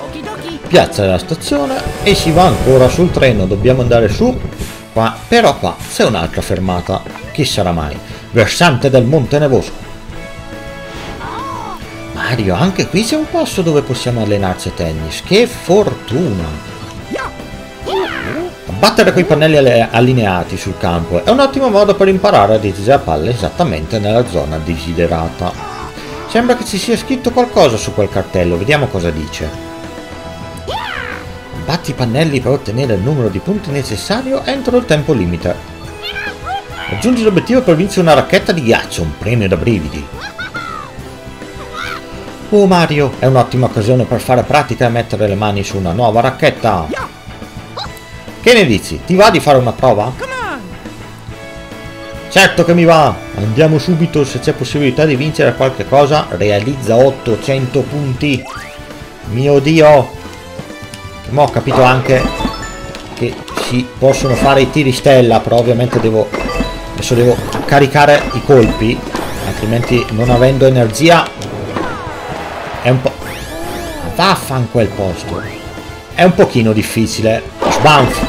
Piazza della stazione e si va ancora sul treno. Dobbiamo andare su qua, però qua c'è un'altra fermata. Chi sarà mai? Versante del Monte Nevoso. Mario, anche qui c'è un posto dove possiamo allenarci a tennis. Che fortuna! Battere quei pannelli allineati sul campo è un ottimo modo per imparare a dirigere la palla esattamente nella zona desiderata. Sembra che ci sia scritto qualcosa su quel cartello, vediamo cosa dice. Batti i pannelli per ottenere il numero di punti necessario entro il tempo limite. Raggiungi l'obiettivo per vincere una racchetta di ghiaccio, un premio da brividi. Oh Mario, è un'ottima occasione per fare pratica e mettere le mani su una nuova racchetta. Che ne dici? Ti va di fare una prova? Certo che mi va! Andiamo subito, se c'è possibilità di vincere qualche cosa, realizza 800 punti! Mio Dio! Ma ho capito anche che si possono fare i tiri stella, però ovviamente adesso devo caricare i colpi, altrimenti non avendo energia è un po'... Vaffan quel posto! È un pochino difficile. Sbanf!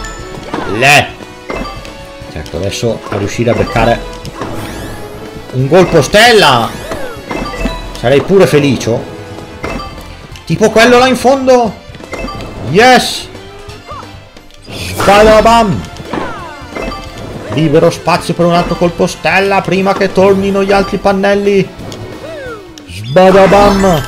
Certo, adesso a riuscire a beccare un colpo stella sarei pure felice. Tipo quello là in fondo. Yes! Spadabam! Libero spazio per un altro colpo stella prima che tornino gli altri pannelli. Sbadabam!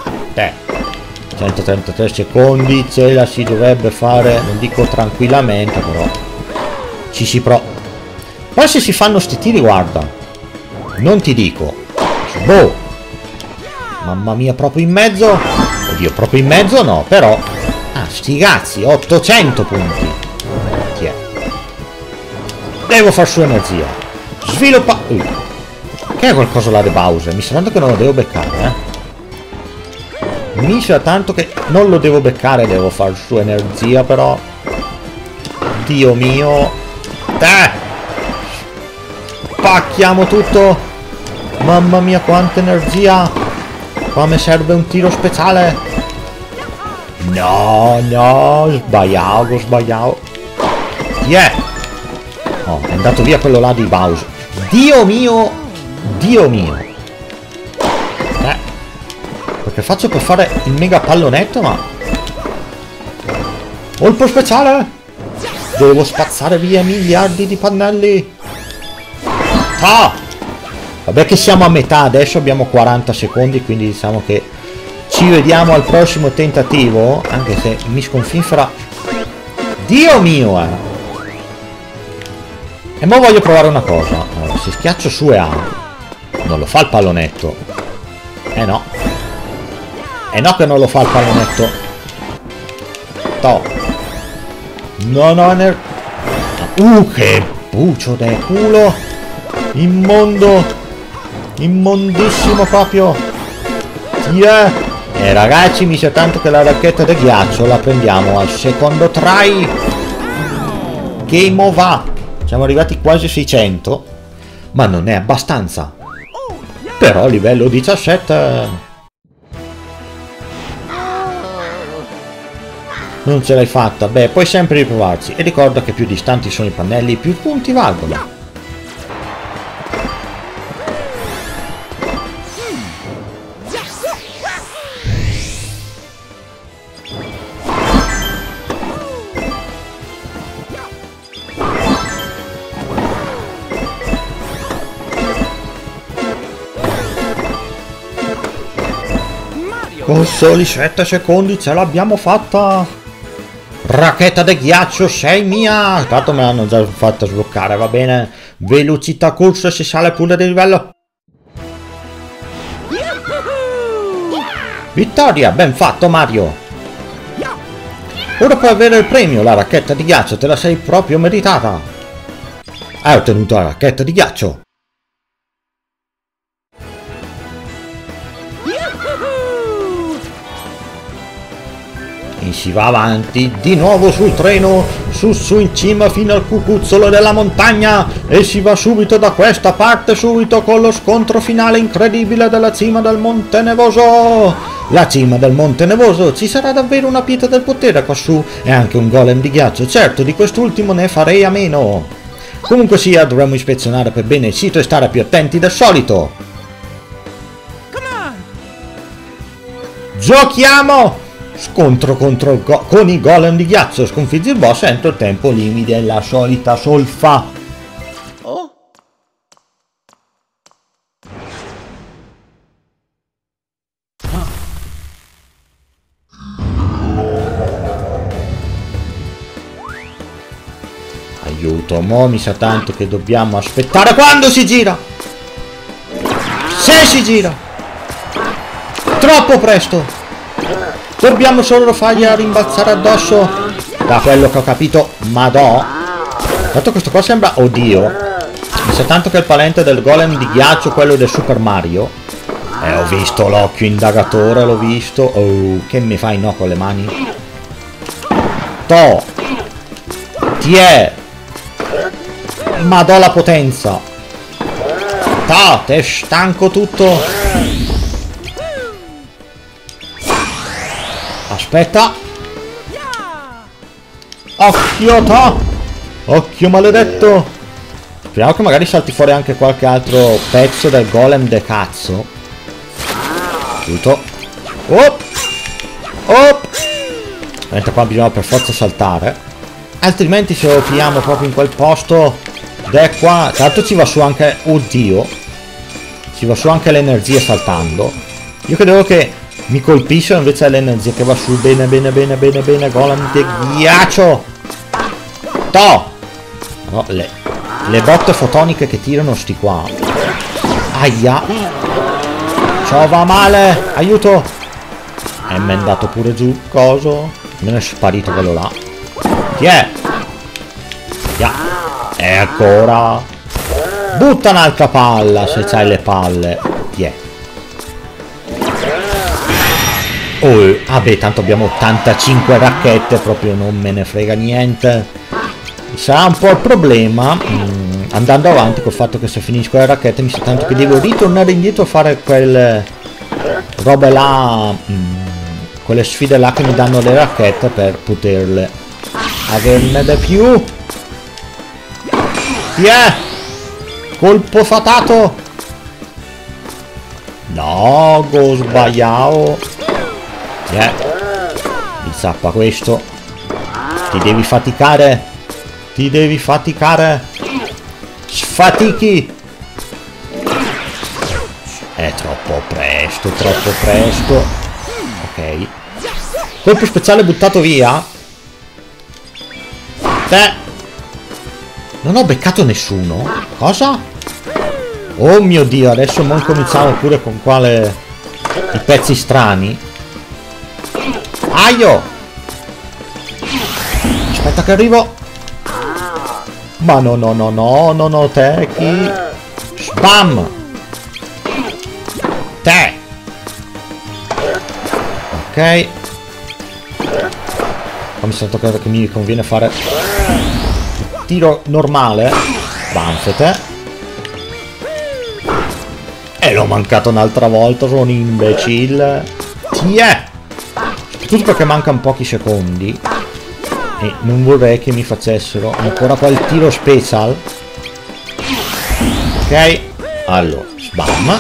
133 secondi, ce la si dovrebbe fare, non dico tranquillamente, però ci si prova. Poi se si fanno sti tiri, guarda, non ti dico, boh, mamma mia, proprio in mezzo, oddio, proprio in mezzo no, però, sti cazzi, 800 punti, chi è? Devo far su energia, sviluppa, che è qualcosa là di Bowser, mi sa tanto che non lo devo beccare, Mi sa tanto che non lo devo beccare, devo far su energia, però, Dio mio, spacchiamo tutto, mamma mia quanta energia, qua mi serve un tiro speciale, no, sbagliavo, oh, è andato via quello là di Bowser, Dio mio, perché faccio per fare il mega pallonetto, ma colpo speciale, devo spazzare via miliardi di pannelli. Vabbè che siamo a metà, adesso abbiamo 40 secondi, quindi diciamo che ci vediamo al prossimo tentativo, anche se mi sconfinfera, Dio mio, E mo voglio provare una cosa, allora, se schiaccio su e A non lo fa il pallonetto, no che non lo fa il pallonetto, non ho che bucio del culo, immondissimo proprio, ragazzi, mi sa tanto che la racchetta del ghiaccio la prendiamo al secondo try, game over, siamo arrivati quasi a 600, ma non è abbastanza, però livello 17... Non ce l'hai fatta? Beh, puoi sempre riprovarci. E ricorda che più distanti sono i pannelli, più punti valgono. Con soli 7 secondi ce l'abbiamo fatta! Racchetta del ghiaccio, sei mia! Tanto me l'hanno già fatta sbloccare, va bene? Velocità corsa, si sale pure di livello. Vittoria, ben fatto Mario! Ora puoi avere il premio, la racchetta di ghiaccio, te la sei proprio meritata! Hai ottenuto la racchetta di ghiaccio! E si va avanti di nuovo sul treno, su in cima fino al cucuzzolo della montagna, e si va subito da questa parte, subito con lo scontro finale incredibile della cima del Monte Nevoso. La cima del Monte Nevoso, ci sarà davvero una pietra del potere quassù e anche un golem di ghiaccio. Certo, di quest'ultimo ne farei a meno. Comunque sia, dovremmo ispezionare per bene il sito e stare più attenti del solito. Giochiamo! Scontro con i golem di ghiaccio. Sconfiggi il boss entro il tempo limite della solita solfa. Oh. Aiuto, mo mi sa tanto che dobbiamo aspettare quando si gira. Se si gira. Troppo presto. Dobbiamo solo fargli rimbalzare addosso. Da quello che ho capito, madò. Tanto questo qua sembra, oddio. Mi sa tanto che il palente del golem di ghiaccio, quello del Super Mario. Ho visto l'occhio indagatore, l'ho visto. Oh, che mi fai no con le mani? To. Tiè. Madò la potenza. Ta, te stanco tutto. Aspetta. Occhio, ta. Occhio maledetto. Speriamo che magari salti fuori anche qualche altro pezzo del golem de cazzo. Aiuto. Oh. Oh. Mentre qua bisogna per forza saltare. Altrimenti se lo tiriamo proprio in quel posto. Da qua. Tra l'altro ci va su anche. Oddio. Ci va su anche l'energia saltando. Io credevo che mi colpisce invece l'energia che va su. Bene, bene, bene, bene, bene. Golem di ghiaccio. To. No, le botte fotoniche che tirano sti qua. Aia. Ciò va male. Aiuto. E mi è andato pure giù. Coso. Me ne è sparito quello là. Chi è? E ancora. Butta un'altra palla se c'hai le palle. Chi è? Oh, vabbè, tanto abbiamo 85 racchette. Proprio non me ne frega niente. Sarà un po' il problema andando avanti col fatto che se finisco le racchette mi sa tanto che devo ritornare indietro a fare quelle robe là, quelle sfide là che mi danno le racchette per poterle averne di più. Chi è? Colpo fatato. No, go sbagliao. Mi zappa questo. Ti devi faticare. Ti devi faticare. Sfatichi. È troppo presto, troppo presto. Ok. Colpo speciale buttato via. Beh. Non ho beccato nessuno. Cosa? Oh mio Dio, adesso non cominciamo pure con quale... i pezzi strani. Aio. Aspetta che arrivo. Ma no, no, no, no, no, no, te chi? Spam! Te! Ok. Come sono toccato che mi conviene fare tiro normale. Banfete. E l'ho mancato un'altra volta, sono un imbecille. Tiè! Soprattutto perché mancano pochi secondi. E non vorrei che mi facessero ancora quel tiro special. Ok. Allora, sbam.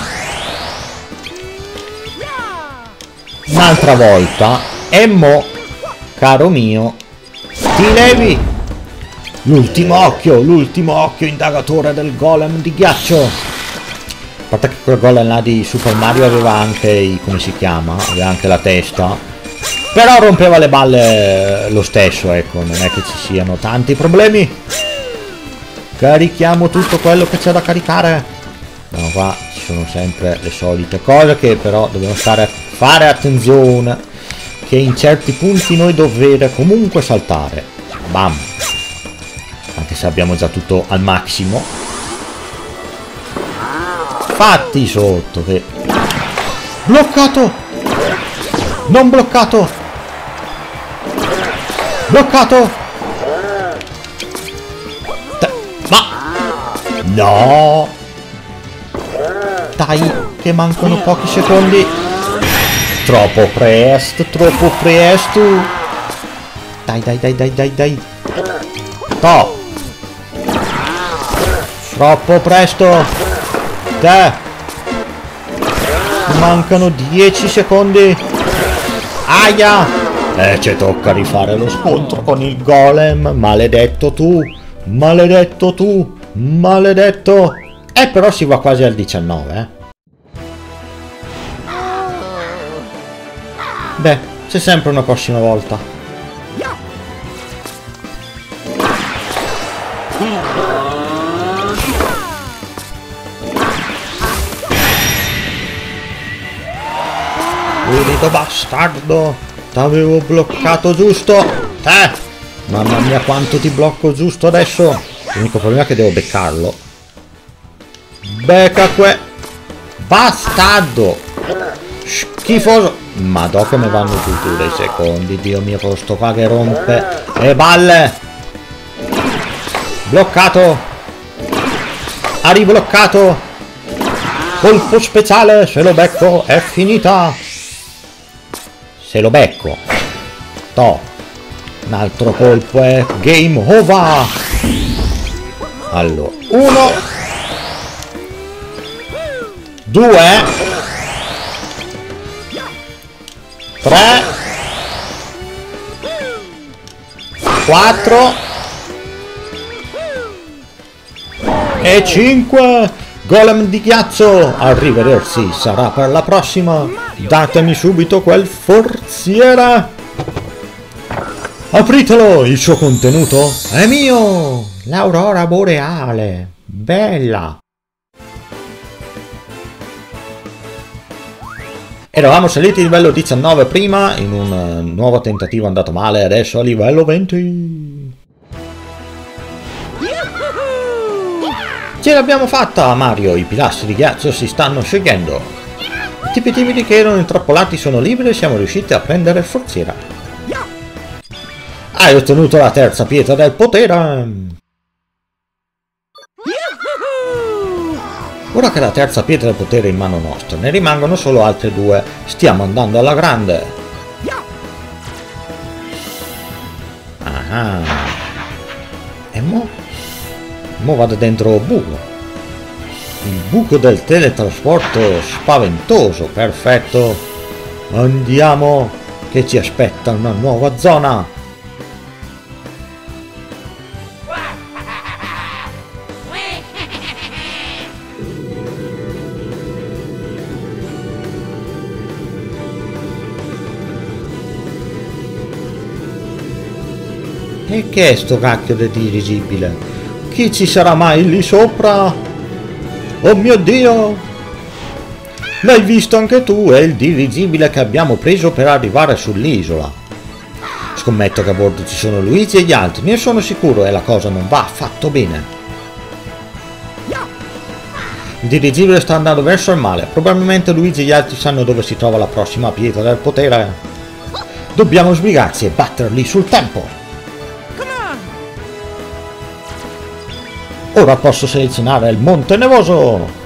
Un'altra volta. E mo, caro mio, ti levi. L'ultimo occhio indagatore del golem di ghiaccio. A parte che quel golem là di Super Mario aveva anche i... come si chiama? Aveva anche la testa. Però rompeva le balle lo stesso, ecco, non è che ci siano tanti problemi. Carichiamo tutto quello che c'è da caricare. No, qua ci sono sempre le solite cose che però dobbiamo stare a fare attenzione, che in certi punti noi dovremo comunque saltare. Bam. Anche se abbiamo già tutto al massimo. Fatti sotto che... Bloccato! Non bloccato! Bloccato! Ma... No! Dai, che mancano pochi secondi. Troppo presto, troppo presto. Dai, dai, dai, dai, dai, dai. No. Troppo presto. Te. Mancano 10 secondi. Aia. Ci tocca rifare lo scontro con il golem. Maledetto tu. Maledetto tu. Maledetto. Però si va quasi al 19, Beh, c'è sempre una prossima volta. Pulito bastardo! T'avevo bloccato giusto! Mamma mia quanto ti blocco giusto adesso! L'unico problema è che devo beccarlo. Becca que... Bastardo! Schifoso! Madò come vanno tutti dei secondi, Dio mio, questo qua che rompe. E balle! Bloccato! Ha ribloccato! Colpo speciale, se lo becco, è finita! Se lo becco! To! Un altro colpo è game over! Allora, 1 2 3 4 e 5. Golem di ghiaccio, arrivederci, sarà per la prossima. Datemi subito quel forziere. Apritelo, il suo contenuto è mio. L'aurora boreale, bella. Eravamo saliti a livello 19 prima, in un nuovo tentativo andato male, adesso a livello 20. Ce l'abbiamo fatta, Mario, i pilastri di ghiaccio si stanno sciogliendo. I tipi timidi che erano intrappolati sono liberi e siamo riusciti a prendere forziera. Hai ottenuto la terza pietra del potere. Ora che la terza pietra del potere è in mano nostra, ne rimangono solo altre 2. Stiamo andando alla grande. Ah. E mo? Mo vado dentro buco. Il buco del teletrasporto spaventoso, perfetto. Andiamo, che ci aspetta una nuova zona. E che è sto cacchio di dirigibile? Chi ci sarà mai lì sopra? Oh mio Dio! L'hai visto anche tu? È il dirigibile che abbiamo preso per arrivare sull'isola. Scommetto che a bordo ci sono Luigi e gli altri, ne sono sicuro, e la cosa non va affatto bene. Il dirigibile sta andando verso il mare. Probabilmente Luigi e gli altri sanno dove si trova la prossima pietra del potere. Dobbiamo sbrigarsi e batterli sul tempo. Ora posso selezionare il Monte Nevoso!